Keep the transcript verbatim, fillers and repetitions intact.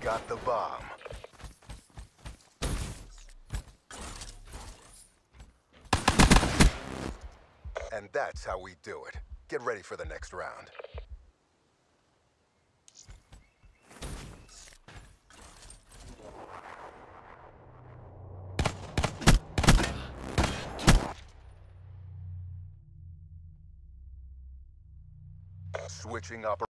got the bomb. And that's how we do it. Get ready for the next round. Switching up.